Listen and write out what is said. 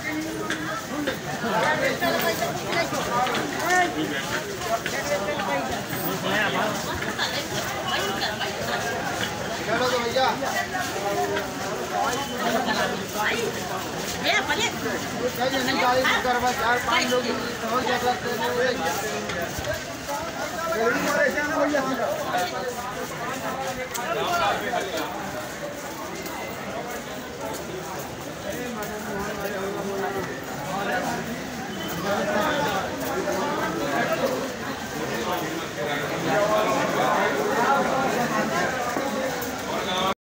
चलो तो भैया करवा 4-5 लोग हो जाता है।